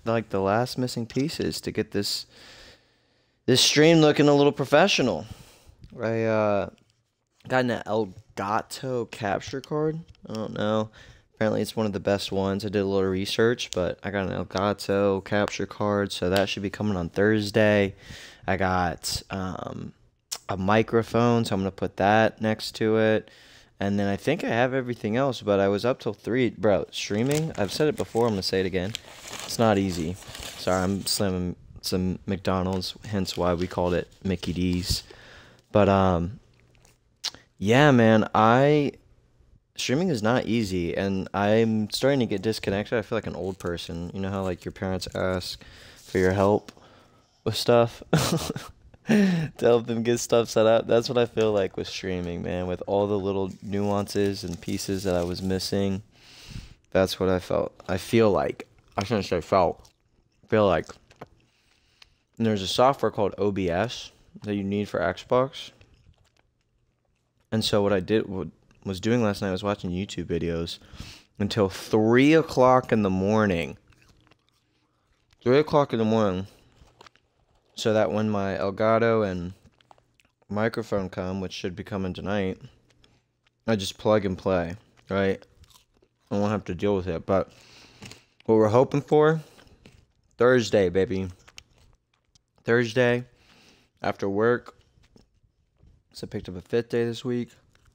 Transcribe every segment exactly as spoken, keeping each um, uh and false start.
like the last missing pieces to get this this stream looking a little professional. I uh, got an Elgato capture card. I don't know. Apparently it's one of the best ones. I did a little research, but I got an Elgato capture card, so that should be coming on Thursday. I got um, a microphone, so I'm going to put that next to it. And then I think I have everything else, but I was up till three. Bro, streaming, I've said it before, I'm going to say it again. It's not easy. Sorry, I'm slamming some McDonald's, hence why we called it Mickey D's. But, um, yeah, man, I, streaming is not easy, and I'm starting to get disconnected. I feel like an old person. You know how, like, your parents ask for your help with stuff? To help them get stuff set up. That's what I feel like with streaming, man. With all the little nuances and pieces that I was missing. That's what I felt. I feel like. I shouldn't say felt. I feel like. And there's a software called O B S that you need for Xbox. And so what I did, what was doing last night, was watching YouTube videos until three o'clock in the morning. three o'clock in the morning. So that when my Elgato and microphone come, which should be coming tonight, I just plug and play, right? I won't have to deal with it. But what we're hoping for, Thursday, baby. Thursday, after work. So I picked up a fifth day this week.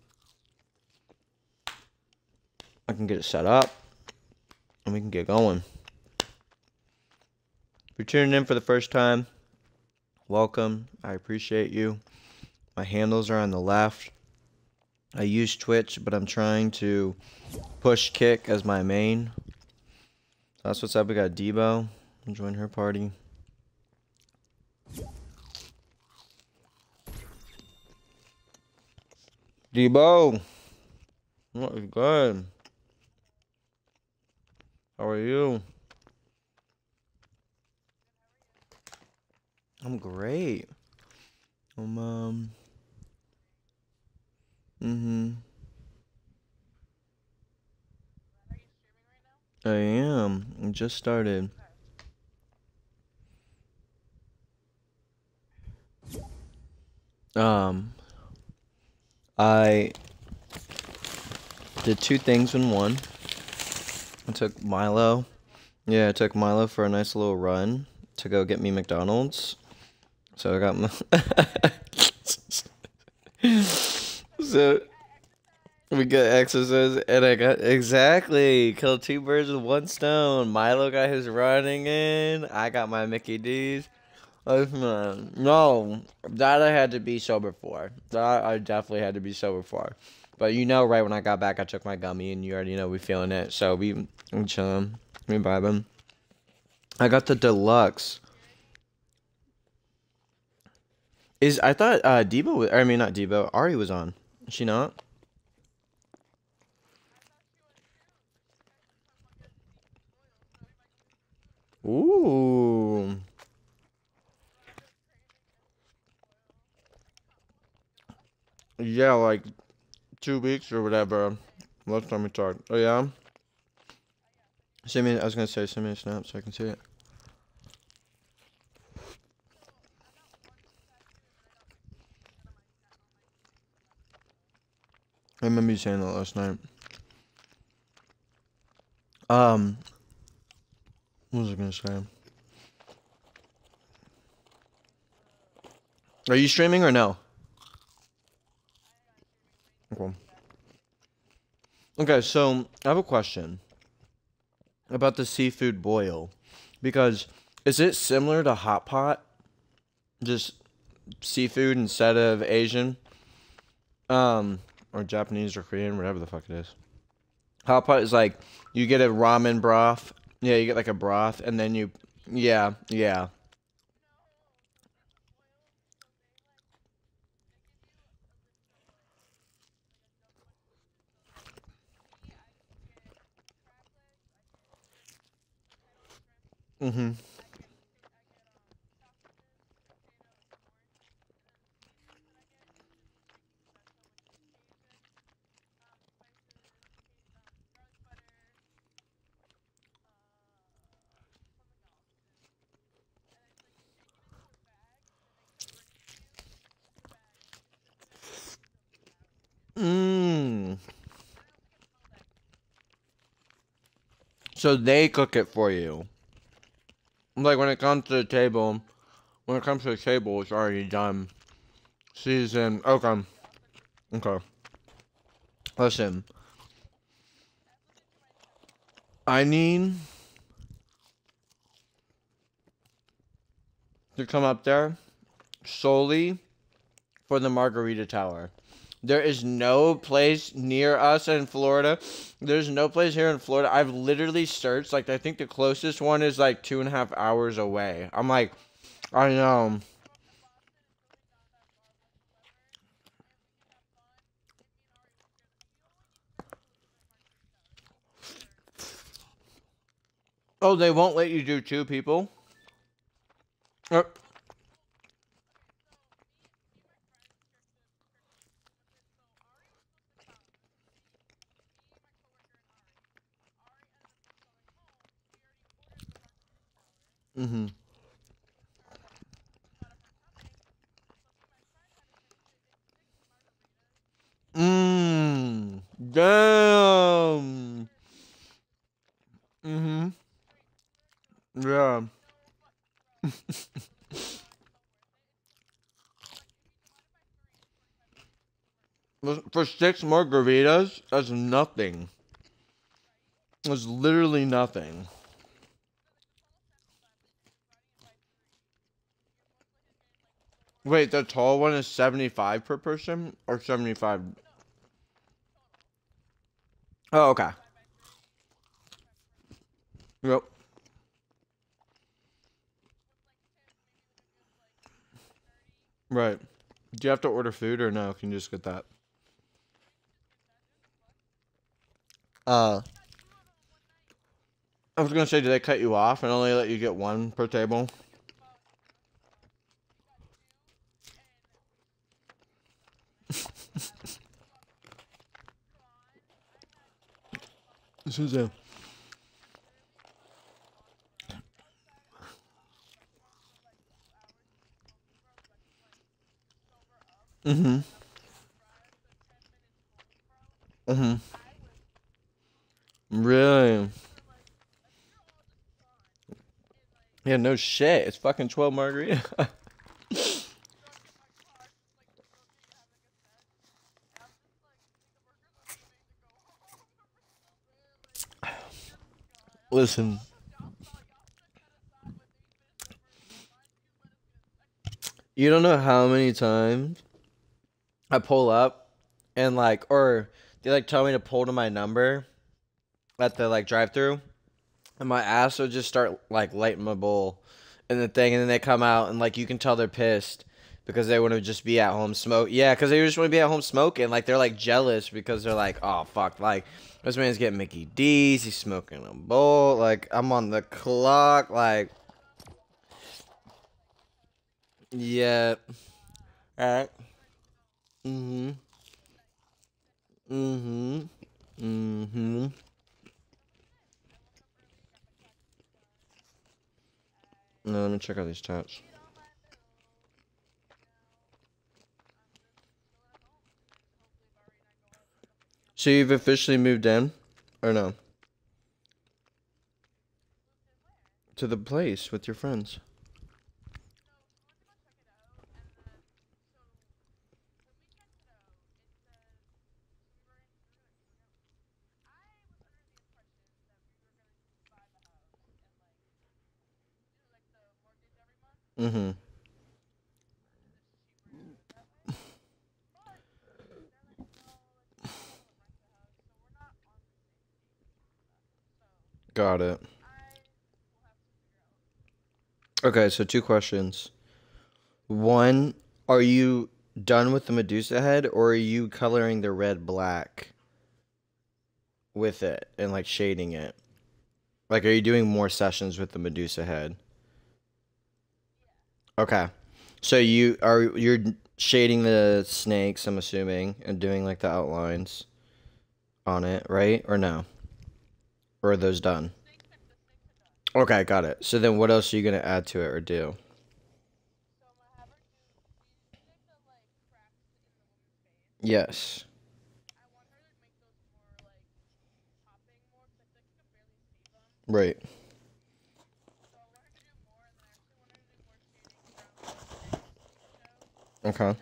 I can get it set up, and we can get going. If you're tuning in for the first time, welcome. I appreciate you. My handles are on the left. I use Twitch, but I'm trying to push Kick as my main. So that's what's up. We got Debo. Join her party. Debo. What is good? How are you? I'm great. Um, um, mm-hmm. I am. I just started. Um, I did two things in one. I took Milo. Yeah, I took Milo for a nice little run to go get me McDonald's. So I got my so we got exercise, and I got exactly killed two birds with one stone. Milo got his running in. I got my Mickey D's. Listen, no, that I had to be sober for. That I definitely had to be sober for. But you know, right when I got back, I took my gummy, and you already know we feeling it. So we we chilling, we vibing. I got the deluxe. Is I thought uh Debo was, I mean not Debo, Ari was on. Is she not? Ooh. Yeah, like two weeks or whatever. Last time we talked. Oh yeah? Send me I was gonna say send me a snap so I can see it. I remember you saying that last night. Um, what was I gonna say? Are you streaming or no? Okay. Okay, so I have a question about the seafood boil, because is it similar to hot pot? Just seafood instead of Asian? Um, or Japanese or Korean, whatever the fuck it is. Hot pot is like, you get a ramen broth. Yeah, you get like a broth, and then you, yeah, yeah. Mm-hmm. So they cook it for you. Like when it comes to the table, when it comes to the table, it's already done. Seasoned. Okay. Okay. Listen. I need to come up there solely for the Margarita Tower. There is no place near us in Florida. There's no place here in Florida. I've literally searched. Like, I think the closest one is like two and a half hours away. I'm like, I know. Oh, they won't let you do two people? Uh, mm-hmm. Mmm. Damn. Mm-hmm. Yeah. For six margaritas, that's nothing. That's literally nothing. Wait, the tall one is seventy-five per person or seventy-five? Oh, okay. Yep. Right. Do you have to order food or no? Can you just get that? Uh, I was gonna say, do they cut you off and only let you get one per table? This is a. Mm-hmm. Mm-hmm. Really? Yeah, no shit. It's fucking twelve margarita. Listen, you don't know how many times I pull up and like, or they like tell me to pull to my number at the like drive-through, and my ass will just start like lighting my bowl in the thing, and then they come out and like you can tell they're pissed because they want to just be at home smoke. Yeah, because they just want to be at home smoking. Like they're like jealous because they're like, oh fuck, like this man's getting Mickey D's, he's smoking a bowl. Like I'm on the clock. Like yeah, all right. Mm-hmm. Mm-hmm. Mm-hmm. No, let me check out these tats. So you've officially moved in, or no? To the place with your friends. Mm-hmm. Got it. Okay, so two questions. One, are you done with the Medusa head, or are you coloring the red black with it and like shading it? Like, are you doing more sessions with the Medusa head? Okay. So you are you're shading the snakes, I'm assuming, and doing like the outlines on it, right? Or no? Or are those done? Okay, got it. So then what else are you gonna add to it or do? Yes. Right. Okay.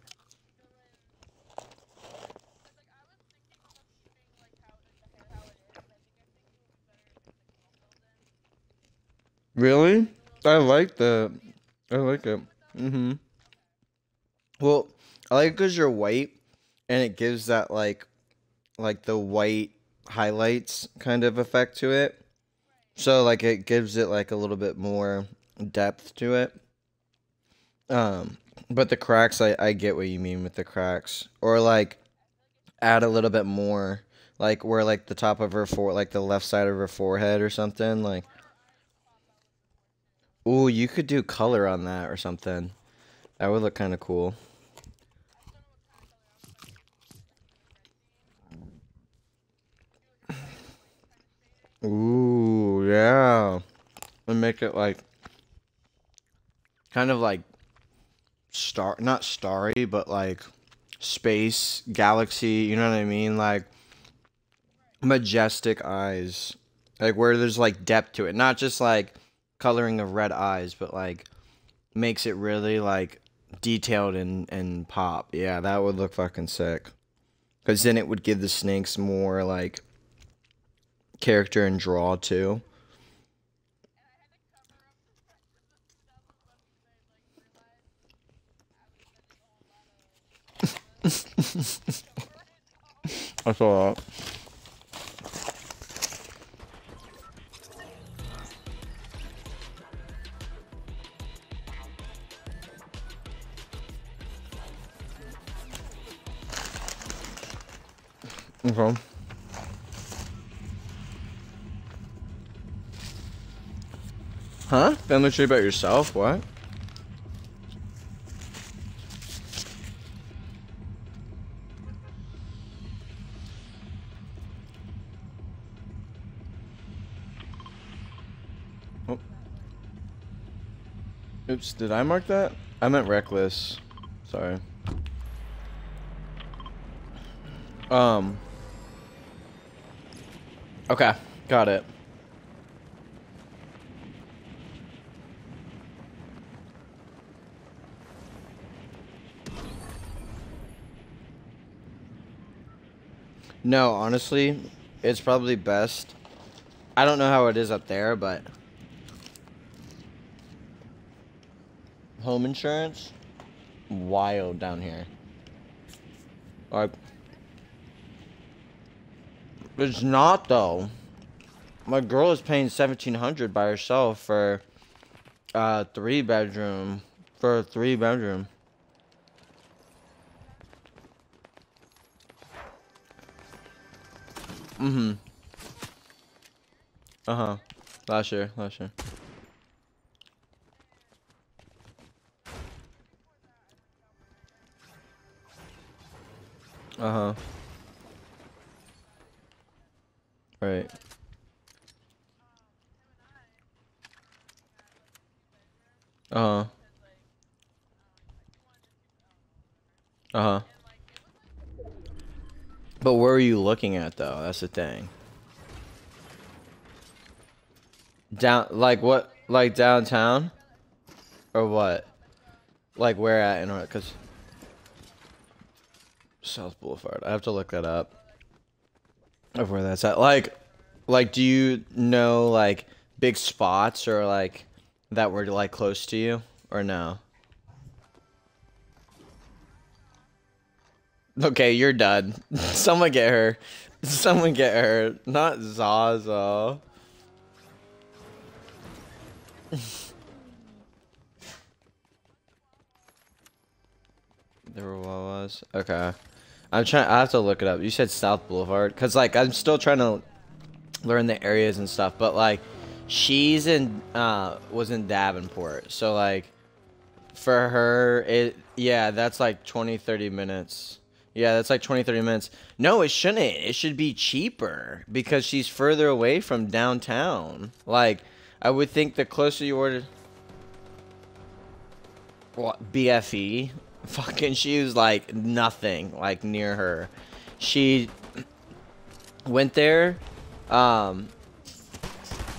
Really? I like that. I like it. Mm-hmm. Well, I like because you're white, and it gives that like like the white highlights kind of effect to it. So like it gives it like a little bit more depth to it. Um, but the cracks, I I get what you mean with the cracks, or like add a little bit more, like where like the top of her fore, like the left side of her forehead or something. Like, ooh, you could do color on that or something. That would look kind of cool. Ooh, yeah. And make it like kind of like star, not starry, but like space, galaxy, you know what I mean? Like majestic eyes. Like where there's like depth to it. Not just like coloring of red eyes, but like makes it really like detailed and, and pop. Yeah, that would look fucking sick. Because then it would give the snakes more like character and draw too. I saw that. Okay. Huh? Family tree about yourself? What? Oh. Oops, did I mark that? I meant reckless. Sorry. Um. Okay, got it. No, honestly, it's probably best. I don't know how it is up there, but home insurance, wild down here. Like, it's not though. My girl is paying seventeen hundred by herself for uh three bedroom for a three bedroom. Mm-hmm. Uh-huh. Last year, last year. Uh-huh. Right. Uh-huh. Uh-huh. But where are you looking at though? That's the thing. Down, like what? Like downtown? Or what? Like where at in order? Cause South Boulevard. I have to look that up. Of where that's at. Like, like, do you know like big spots or like that were like close to you or no? Okay, you're done. Someone get her. Someone get her. Not Zaza. There were Wawas. Okay. I'm trying. I have to look it up. You said South Boulevard, cause like I'm still trying to learn the areas and stuff. But like, she's in uh was in Davenport, so like for her it yeah that's like twenty thirty minutes. Yeah, that's like twenty thirty minutes. No, it shouldn't. It should be cheaper because she's further away from downtown. Like, I would think the closer you order. What, B F E? Fucking, she was like nothing, like near her. She went there, um,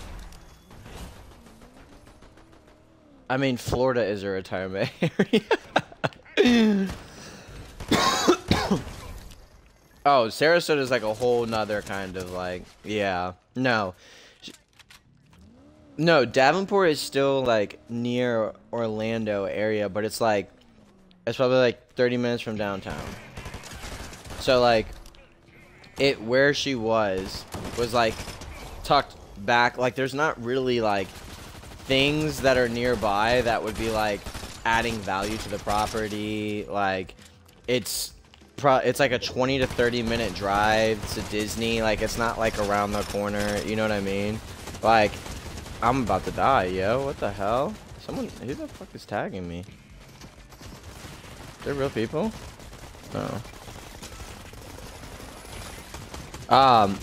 I mean, Florida is a retirement area. Oh, Sarasota is like a whole nother kind of like, yeah. No. No, Davenport is still like near Orlando area, but it's like, it's probably like thirty minutes from downtown. So like, it, where she was, was like tucked back. Like there's not really like things that are nearby that would be like adding value to the property. Like it's pro it's like a twenty to thirty minute drive to Disney. Like it's not like around the corner, you know what I mean? Like I'm about to die, yo. What the hell? Someone, who the fuck is tagging me? They're real people? Oh. Um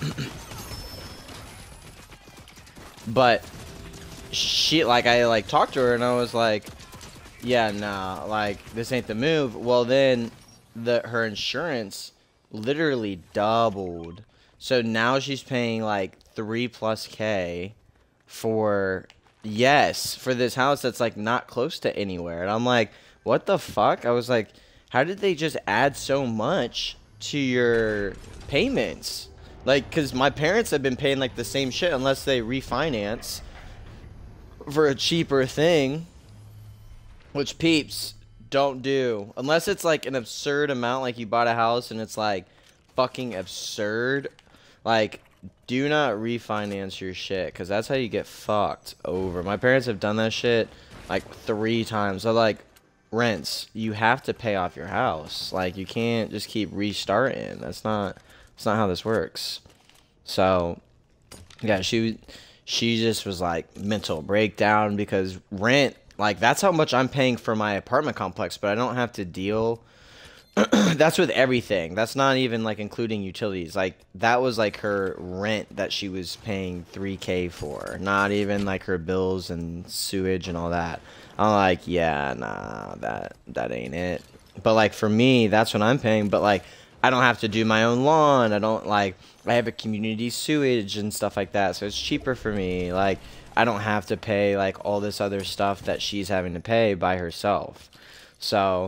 but she, like, I like talked to her and I was like, yeah, nah, like this ain't the move. Well, then the her insurance literally doubled, so now she's paying like three plus k for, yes, for this house that's like not close to anywhere. And I'm like, what the fuck? I was like, how did they just add so much to your payments? Like, because my parents have been paying like the same shit unless they refinance for a cheaper thing, which peeps don't do unless it's like an absurd amount. Like you bought a house and it's like fucking absurd. Like, do not refinance your shit, because that's how you get fucked over. My parents have done that shit like three times. So like, rents, you have to pay off your house. Like you can't just keep restarting. That's not that's not how this works. So yeah, she she just was like mental breakdown because rent, like that's how much I'm paying for my apartment complex, but I don't have to deal. That's with everything. That's not even like including utilities. Like that was like her rent that she was paying three K for, not even like her bills and sewage and all that. I'm like, yeah, nah, that that ain't it. But like for me, that's what I'm paying. But like, I don't have to do my own lawn. I don't like, I have a community sewage and stuff like that, so it's cheaper for me. Like I don't have to pay like all this other stuff that she's having to pay by herself. So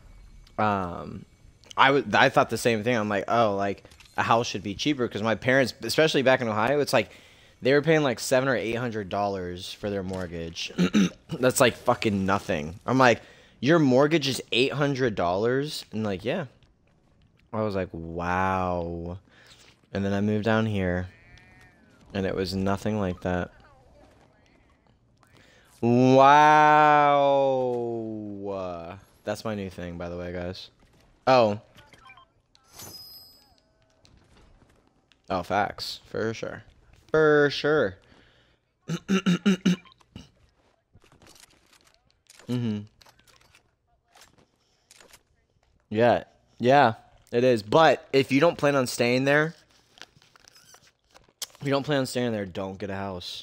um I would I thought the same thing. I'm like, oh, like a house should be cheaper, because my parents, especially back in Ohio, it's like they were paying like seven or eight hundred dollars for their mortgage. That's like fucking nothing. I'm like, your mortgage is eight hundred dollars, and like, yeah. I was like, wow. And then I moved down here, and it was nothing like that. Wow. That's my new thing, by the way, guys. Oh. Oh, facts. For sure. For sure. Mm-hmm. Yeah. Yeah, it is. But if you don't plan on staying there, if you don't plan on staying there, don't get a house.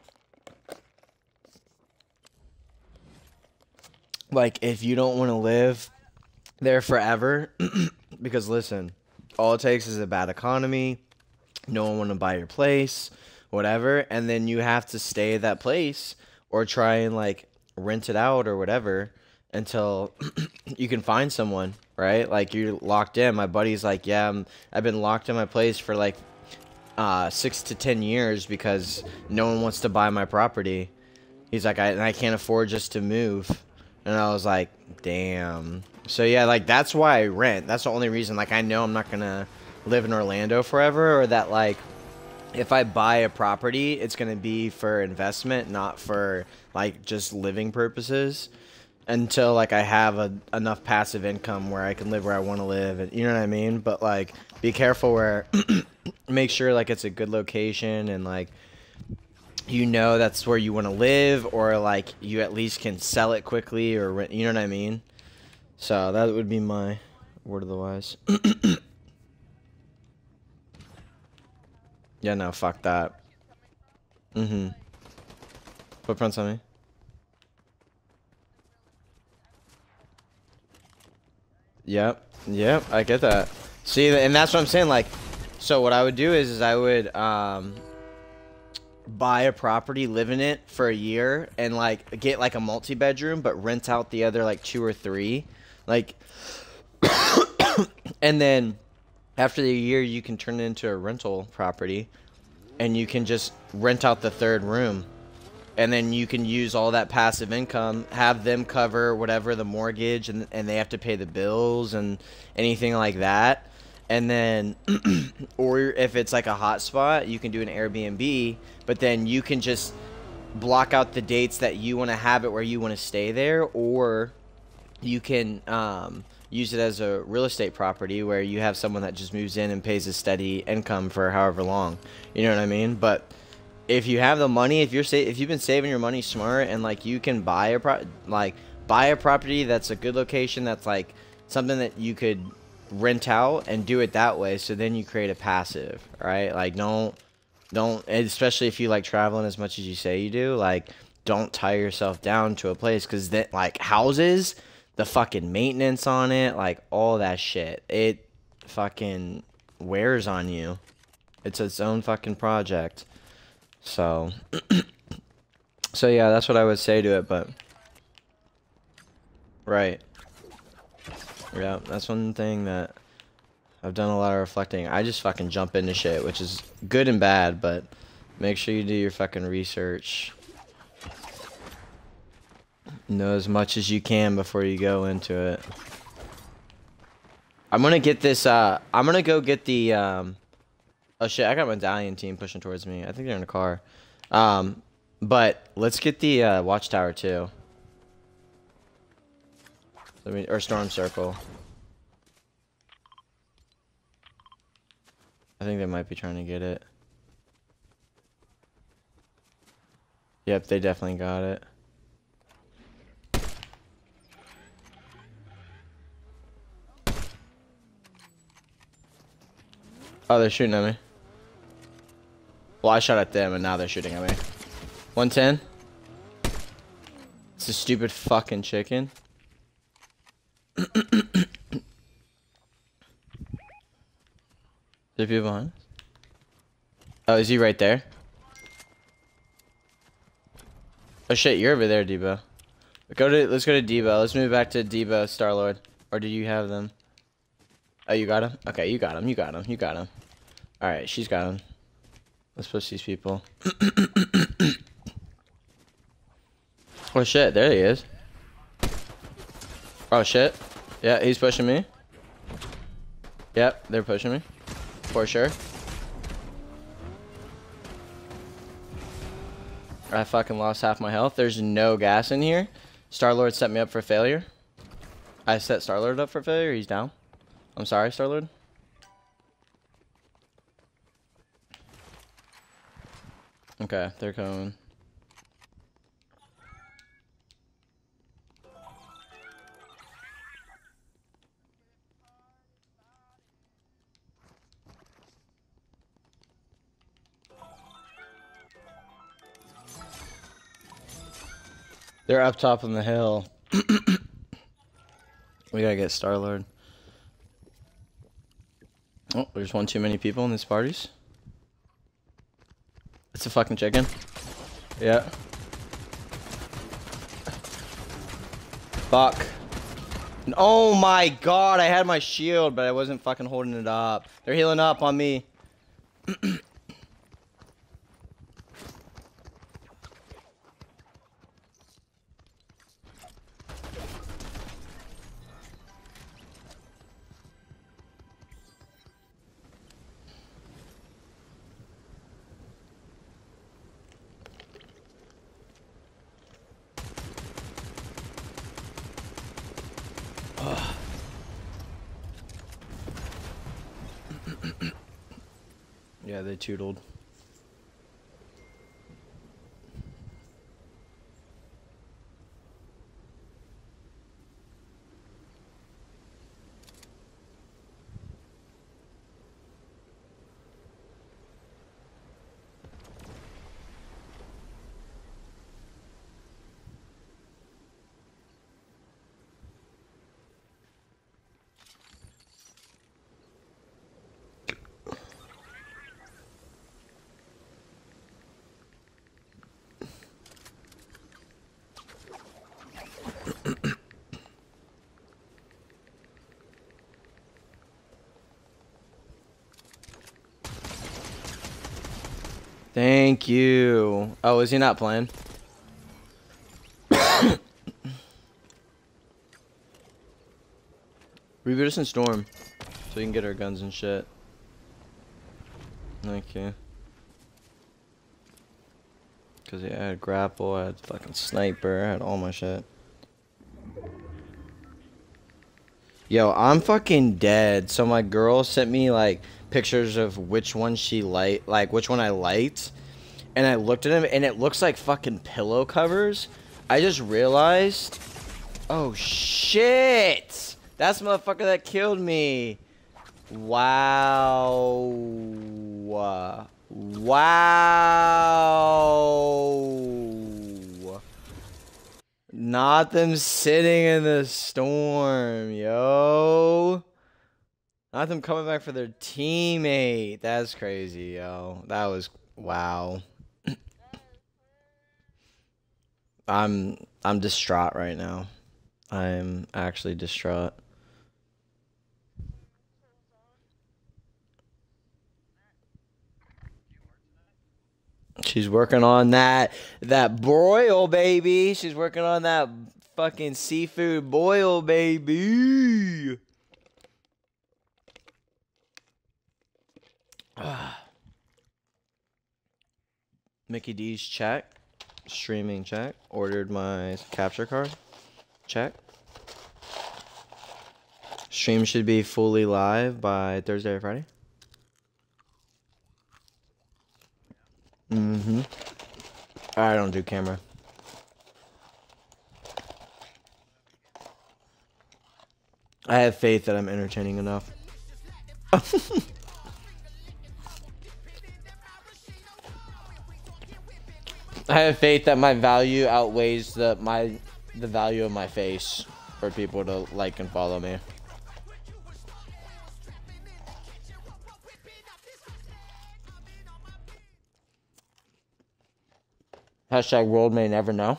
Like, if you don't want to live there forever, because listen, all it takes is a bad economy, no one want to buy your place, whatever, and then you have to stay at that place or try and like rent it out or whatever until you can find someone, right? Like you're locked in. My buddy's like, yeah, I'm, I've been locked in my place for like uh, six to ten years because no one wants to buy my property. He's like, I, and I can't afford just to move. And I was like, damn. So yeah, like that's why I rent. That's the only reason. Like I know I'm not gonna live in Orlando forever, or that like if I buy a property, it's gonna be for investment, not for like just living purposes, until like I have a, enough passive income where I can live where I want to live, and you know what I mean. But like, be careful where, make sure like it's a good location and like, you know, that's where you want to live, or like you at least can sell it quickly, or rent, you know what I mean. So that would be my word of the wise. Yeah, no, fuck that. Mm-hmm. Footprints on me. Yep, yep, I get that. See, and that's what I'm saying, like, so what I would do is, is I would, um, buy a property, live in it for a year, and like get like a multi-bedroom, but rent out the other like two or three, like, and then after the year you can turn it into a rental property, and you can just rent out the third room, and then you can use all that passive income, have them cover whatever the mortgage, and and they have to pay the bills and anything like that. And then, or if it's like a hot spot, you can do an Airbnb, but then you can just block out the dates that you want to have it where you want to stay there, or you can um, use it as a real estate property where you have someone that just moves in and pays a steady income for however long. You know what I mean? But if you have the money, if you're sa if you've been saving your money smart, and like you can buy a pro like buy a property that's a good location, that's like something that you could rent out and do it that way, so then you create a passive, right? Like don't don't especially if you like traveling as much as you say you do, like don't tie yourself down to a place, because that like houses, the fucking maintenance on it, like all that shit, it fucking wears on you. It's its own fucking project. So so yeah, that's what I would say to it. But right. Yeah, that's one thing that I've done a lot of reflecting. I just fucking jump into shit, which is good and bad, but make sure you do your fucking research. Know as much as you can before you go into it. I'm gonna get this, uh, I'm gonna go get the, um, oh shit, I got my Medallion team pushing towards me. I think they're in a car. Um, but let's get the, uh, Watchtower too. I mean, or Storm Circle. I think they might be trying to get it. Yep, they definitely got it. Oh, they're shooting at me. Well, I shot at them, and now they're shooting at me. one ten. It's a stupid fucking chicken. There people behind us? Oh, is he right there? Oh shit, you're over there, Debo. Go to let's go to Debo. Let's move back to Debo, Star-Lord. Or do you have them? Oh, you got him? Okay, you got him. You got him. You got him. All right, she's got him. Let's push these people. Oh shit, there he is. Oh shit. Yeah, he's pushing me. Yep, they're pushing me. For sure. I fucking lost half my health. There's no gas in here. Star-Lord set me up for failure. I set Star-Lord up for failure. He's down. I'm sorry, Star-Lord. Okay, they're coming. They're up top on the hill. We gotta get Star-Lord. Oh, there's one too many people in these parties. It's a fucking chicken. Yeah. Fuck. Oh my god, I had my shield, but I wasn't fucking holding it up. They're healing up on me. Yeah, they tootled. Thank you. Oh, is he not playing? Reboot us in Storm so we can get our guns and shit. Thank you. Cause yeah, I had grapple, I had fucking sniper, I had all my shit. Yo, I'm fucking dead. So my girl sent me like pictures of which one she liked, like which one I liked, and I looked at them and it looks like fucking pillow covers. I just realized, oh shit, that's the motherfucker that killed me. Wow, wow. Not them sitting in the storm, yo. Not them coming back for their teammate. That's crazy, yo. That was wow. I'm I'm distraught right now. I'm actually distraught. She's working on that that broil, baby. She's working on that fucking seafood boil, baby. Mickey D's check. Streaming check. Ordered my capture card. Check. Stream should be fully live by Thursday or Friday. Mm-hmm. I don't do camera. I have faith that I'm entertaining enough. I have faith that my value outweighs the my the value of my face for people to like and follow me. Hashtag world may never know.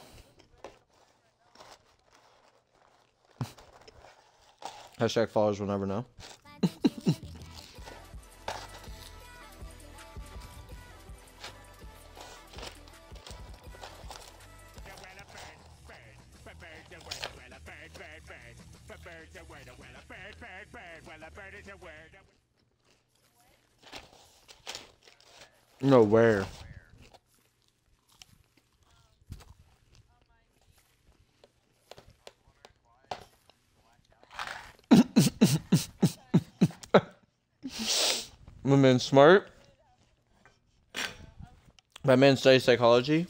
Hashtag followers will never know. No, where? My man's smart. My man studies psychology.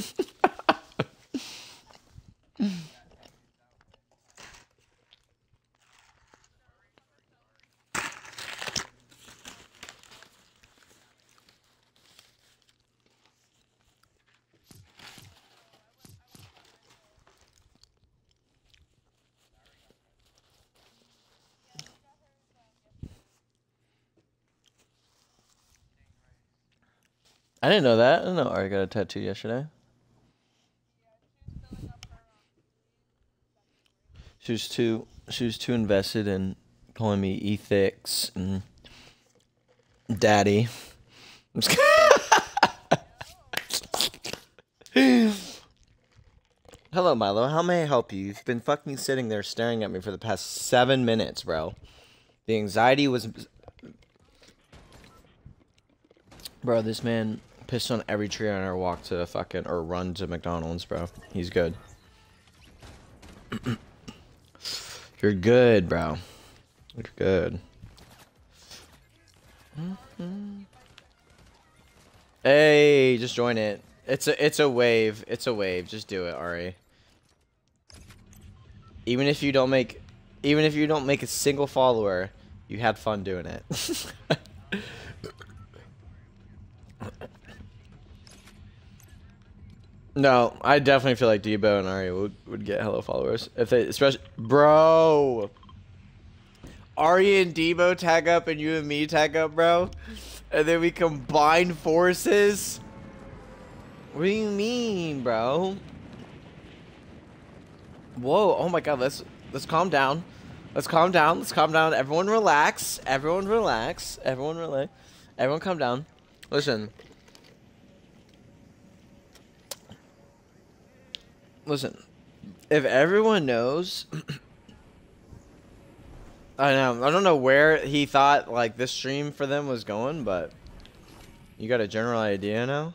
I didn't know that. I didn't know Ari got a tattoo yesterday. She was too she was too invested in calling me Ethix and Daddy. I'm just Hello, Milo. How may I help you? You've been fucking sitting there staring at me for the past seven minutes, bro. The anxiety was... Bro, this man pissed on every tree on our walk to fucking... Or run to McDonald's, bro. He's good. You're good, bro. You're good. Mm-hmm. Hey, just join it. It's a it's a wave. It's a wave. Just do it, Ari. Even if you don't make even if you don't make a single follower, you had fun doing it. No, I definitely feel like Debo and Ari would, would get hello followers. If they especially bro. Ari and Debo tag up and you and me tag up, bro. And then we combine forces. What do you mean, bro? Whoa, oh my god, let's let's calm down. Let's calm down. Let's calm down. Everyone relax. Everyone relax. Everyone relax. Everyone calm down. Listen. Listen, if everyone knows, I know I don't know where he thought like this stream for them was going, but you got a general idea now.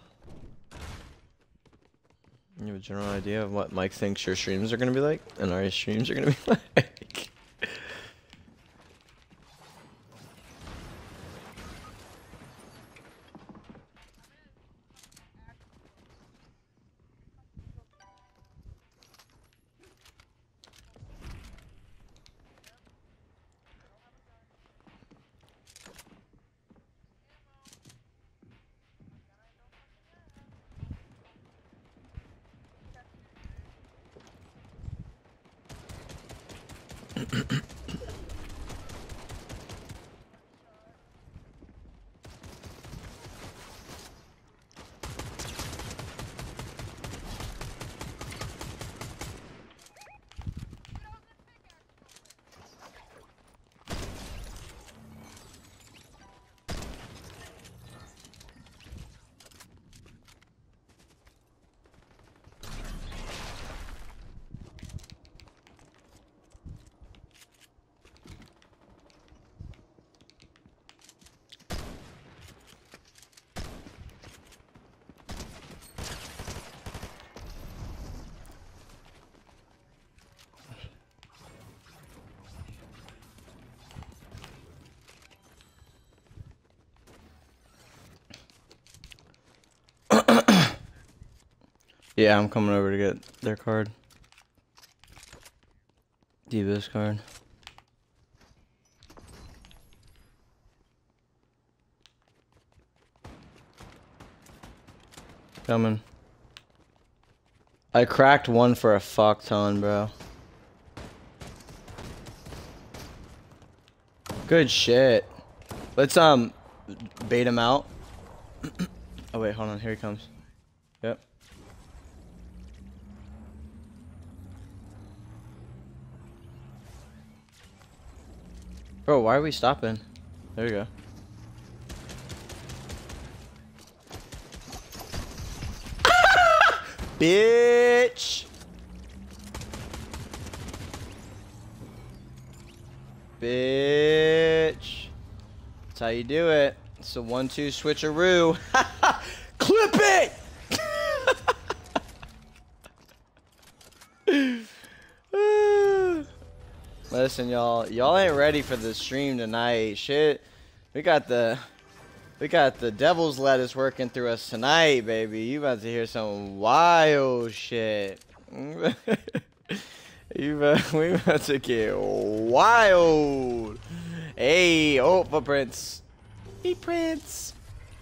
You have a general idea of what Mike thinks your streams are gonna be like, and our streams are gonna be like. Yeah, I'm coming over to get their card. Diva's card. Coming. I cracked one for a fuck ton, bro. Good shit. Let's um bait him out. Oh wait, hold on. Here he comes. Yep. Bro, why are we stopping? There you go. Bitch! Bitch! That's how you do it. It's a one two switcheroo. Clip it! Listen, y'all. Y'all ain't ready for the stream tonight. Shit. We got the... We got the devil's lettuce working through us tonight, baby. You about to hear some wild shit. you about, we about to get wild. Hey, oh, footprints. Hey, Prince.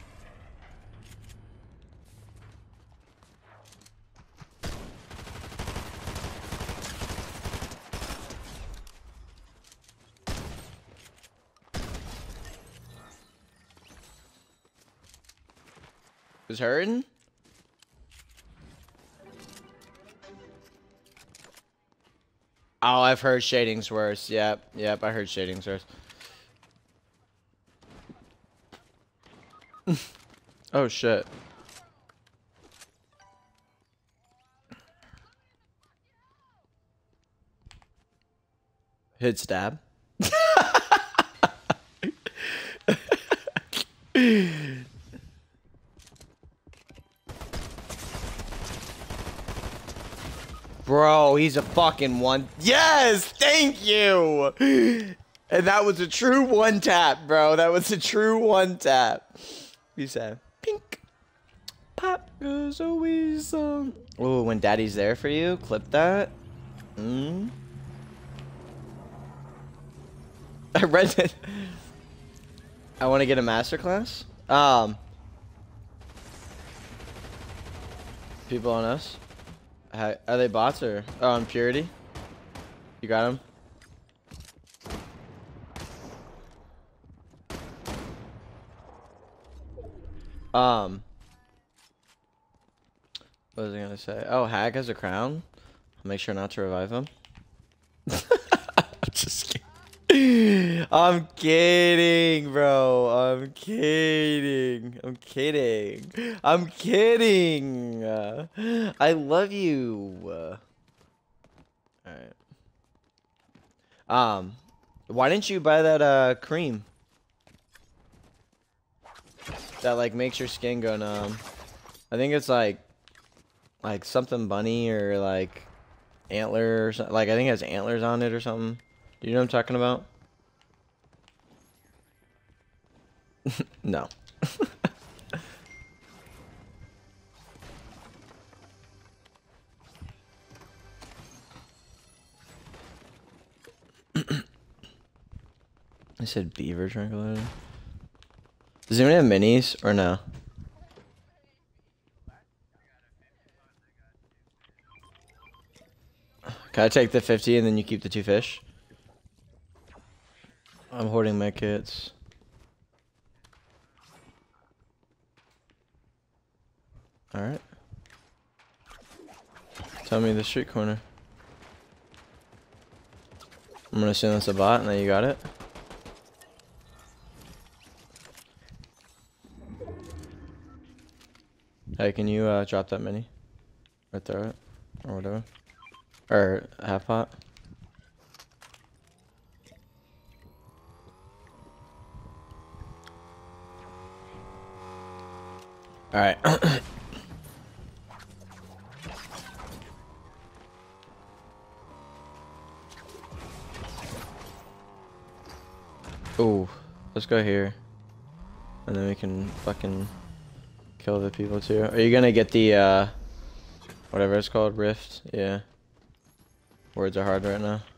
Was hurting? Oh, I've heard shading's worse. Yep, yep, I heard shading's worse. Oh shit. Hit stab. Bro, he's a fucking one. Yes, thank you. And that was a true one tap, bro. That was a true one tap. He said, pink. Pop goes always um. Oh, when daddy's there for you, clip that. Hmm. I read it. I want to get a masterclass. Um. People on us. How, are they bots or oh, on Purity? You got him. Um. What was I gonna say? Oh, Hag has a crown. I'll make sure not to revive him. Just kidding. I'm kidding, bro. I'm kidding. I'm kidding. I'm kidding. Uh, I love you. Uh, Alright. Um, why didn't you buy that uh cream? That like makes your skin go numb. I think it's like like something bunny or like antler or something. Like I think it has antlers on it or something. Do you know what I'm talking about? No. I said beaver tranquilizer. Does anyone have minis or no? Can I take the fifty and then you keep the two fish? I'm hoarding my kits. Alright. Tell me the street corner. I'm gonna assume that's a bot and then you got it. Hey, can you uh, drop that mini? Or throw it? Or whatever. Or half pot. Alright. Ooh, let's go here. And then we can fucking kill the people too. Are you gonna get the, uh, whatever it's called, Rift? Yeah. Words are hard right now.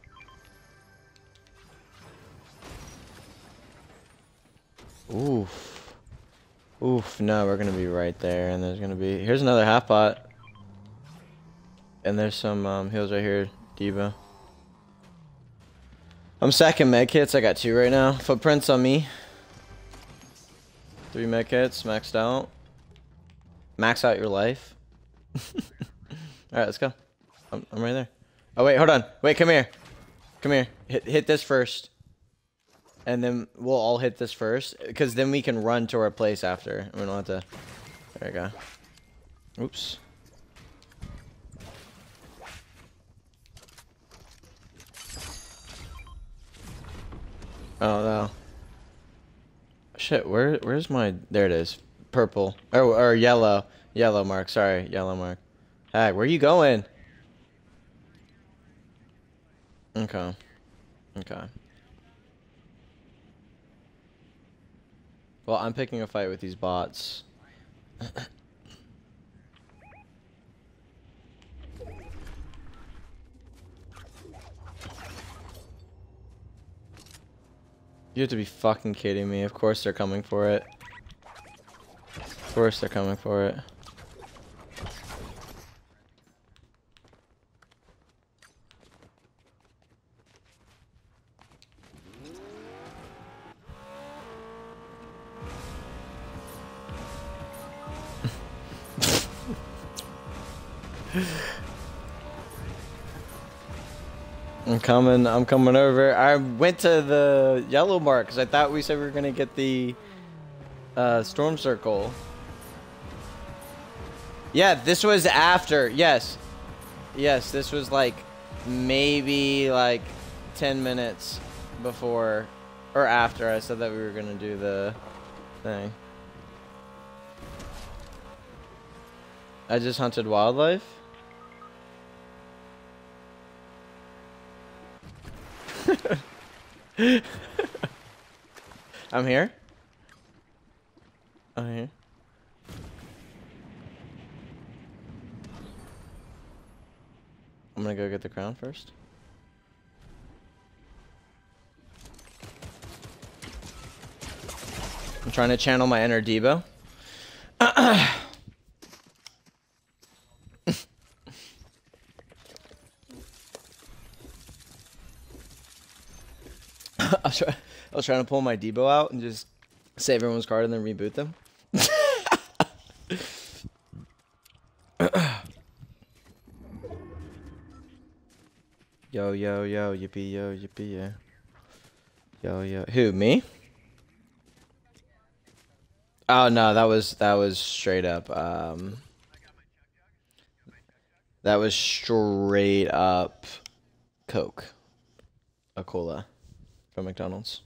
Oof. Oof, no, we're gonna be right there, and there's gonna be... Here's another half pot. And there's some um, heals right here, Diva. I'm stacking med kits, I got two right now. Footprints on me. Three med kits, maxed out. Max out your life. Alright, let's go. I'm, I'm right there. Oh, wait, hold on. Wait, come here. Come here. Hit, hit this first. And then we'll all hit this first. Because then we can run to our place after. We don't have to... There we go. Oops. Oh, no. Shit, where, where's my... There it is. Purple. Oh, or yellow. Yellow mark. Sorry, yellow mark. Hey, where are you going? Okay. Okay. Well, I'm picking a fight with these bots. You have to be fucking kidding me. Of course they're coming for it. Of course they're coming for it. I'm coming, I'm coming over. I went to the yellow mark because I thought we said we were going to get the uh, storm circle. Yeah, this was after. Yes. Yes, this was like maybe like ten minutes before or after I said that we were going to do the thing. I just hunted wildlife. I'm here. I'm here. I'm gonna go get the crown first. I'm trying to channel my inner Debo. I was, try I was trying to pull my Debo out and just save everyone's card and then reboot them. Yo, yo, yo, yippee, yo, yippee, yeah. Yo, yo. Who, me? Oh, no, that was, that was straight up, um... That was straight up Coke. A cola from McDonald's.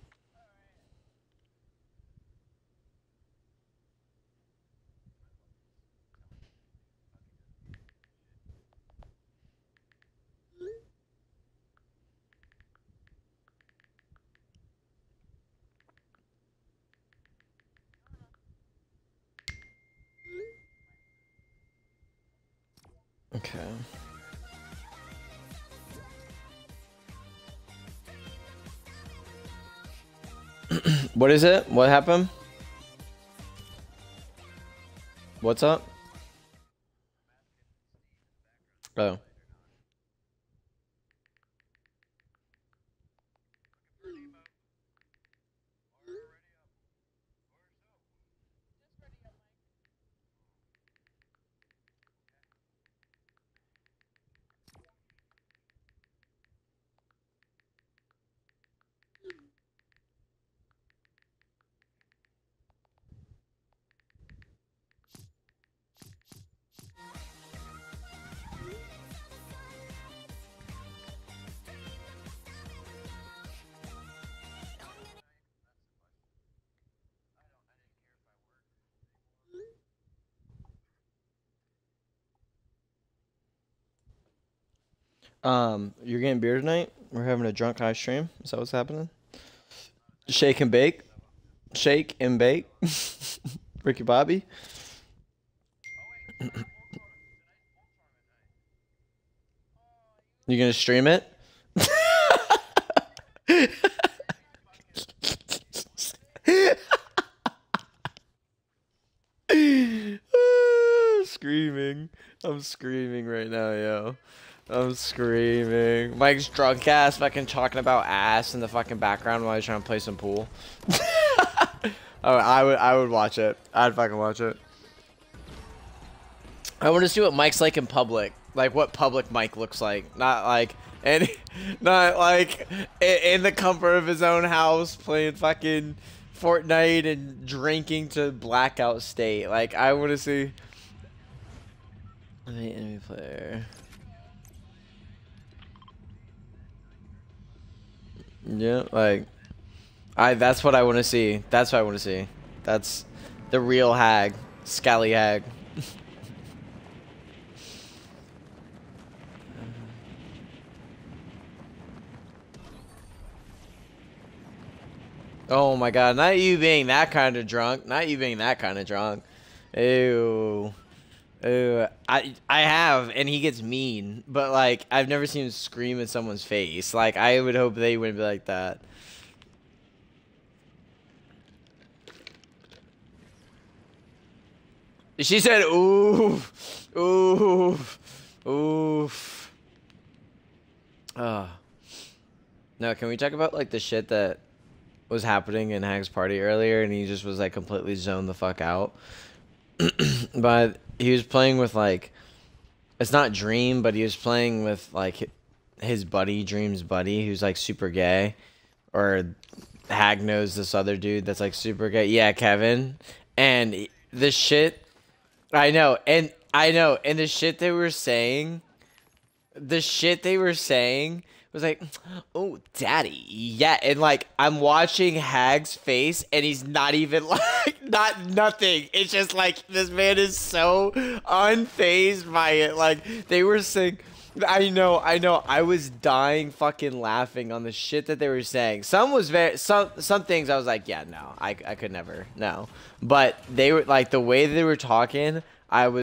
Okay. What is it? What happened? What's up? Oh. Um, you're getting beer tonight? We're having a drunk high stream. Is that what's happening? Shake and bake. Shake and bake. Ricky Bobby. You gonna stream it? Screaming. I'm screaming right now, yo. I'm screaming. Mike's drunk ass fucking talking about ass in the fucking background while he's trying to play some pool. Oh, I would I would watch it. I'd fucking watch it. I want to see what Mike's like in public. Like what public Mike looks like. Not like any not like in the comfort of his own house playing fucking Fortnite and drinking to blackout state. Like I want to see the enemy player. Yeah, like I that's what I want to see. That's what I want to see. That's the real hag, Scally hag. Oh my god, not you being that kind of drunk. Not you being that kind of drunk. Ew. Ew. I I have, and he gets mean, but like I've never seen him scream at someone's face. Like I would hope they wouldn't be like that. She said, ooh, ooh, ooh. Uh. No, can we talk about like the shit that was happening in Hag's party earlier, and he just was like completely zoned the fuck out? But he was playing with like, it's not Dream, but he was playing with like his buddy, Dream's buddy, who's like super gay, or Hag knows this other dude that's like super gay. Yeah, Kevin. And the shit, I know, and I know, and the shit they were saying, the shit they were saying was like, oh, daddy, yeah, and like I'm watching Hag's face, and he's not even like, not nothing. It's just like this man is so unfazed by it. Like they were saying, I know, I know, I was dying fucking laughing on the shit that they were saying. Some was very, some some things I was like, yeah, no, I I could never, no. But they were like the way they were talking, I was.